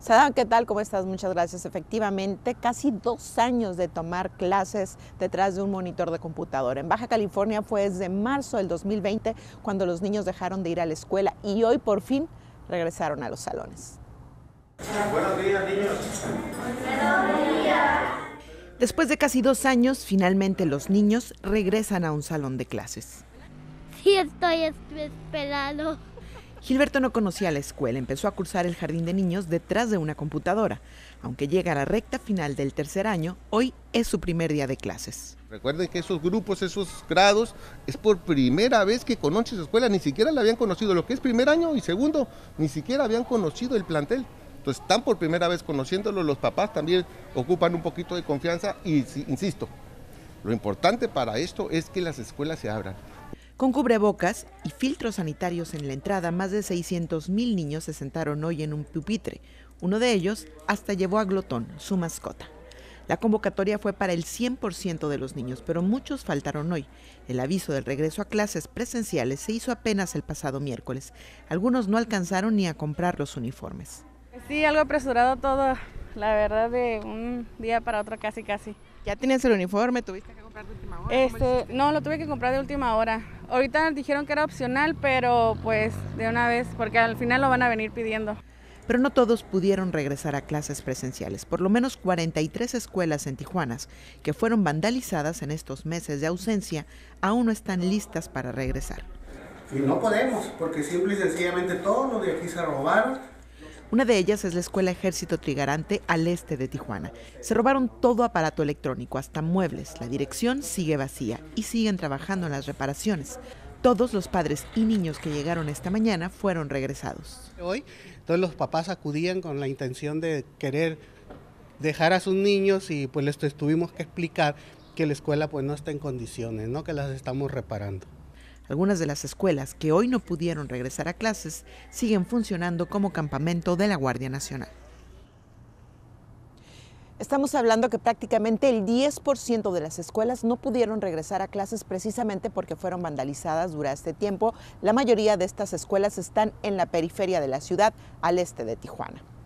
Sada, ¿qué tal? ¿Cómo estás? Muchas gracias. Efectivamente, casi 2 años de tomar clases detrás de un monitor de computadora. En Baja California fue desde marzo del 2020 cuando los niños dejaron de ir a la escuela y hoy por fin regresaron a los salones. Buenos días, niños. Buenos días. Después de casi 2 años, finalmente los niños regresan a un salón de clases. Sí, estoy esperando. Gilberto no conocía la escuela, empezó a cursar el jardín de niños detrás de una computadora. Aunque llega a la recta final del tercer año, hoy es su primer día de clases. Recuerden que esos grupos, esos grados, es por primera vez que conocen su escuela, ni siquiera la habían conocido, lo que es primer año y segundo, ni siquiera habían conocido el plantel. Entonces están por primera vez conociéndolo, los papás también ocupan un poquito de confianza y, insisto, lo importante para esto es que las escuelas se abran. Con cubrebocas y filtros sanitarios en la entrada, más de 600,000 niños se sentaron hoy en un pupitre. Uno de ellos hasta llevó a Glotón, su mascota. La convocatoria fue para el 100% de los niños, pero muchos faltaron hoy. El aviso del regreso a clases presenciales se hizo apenas el pasado miércoles. Algunos no alcanzaron ni a comprar los uniformes. Sí, algo apresurado todo, la verdad, de un día para otro casi. ¿Ya tienes el uniforme? ¿Tuviste que comprar de última hora? No, lo tuve que comprar de última hora. Ahorita dijeron que era opcional, pero pues de una vez, porque al final lo van a venir pidiendo. Pero no todos pudieron regresar a clases presenciales. Por lo menos 43 escuelas en Tijuana, que fueron vandalizadas en estos meses de ausencia, aún no están listas para regresar. Y no podemos, porque simple y sencillamente todos los de aquí se robaron. Una de ellas es la Escuela Ejército Trigarante al este de Tijuana. Se robaron todo aparato electrónico, hasta muebles. La dirección sigue vacía y siguen trabajando en las reparaciones. Todos los padres y niños que llegaron esta mañana fueron regresados. Hoy todos los papás acudían con la intención de querer dejar a sus niños y pues les tuvimos que explicar que la escuela pues no está en condiciones, ¿no? Que las estamos reparando. Algunas de las escuelas que hoy no pudieron regresar a clases siguen funcionando como campamento de la Guardia Nacional. Estamos hablando que prácticamente el 10% de las escuelas no pudieron regresar a clases precisamente porque fueron vandalizadas durante este tiempo. La mayoría de estas escuelas están en la periferia de la ciudad, al este de Tijuana.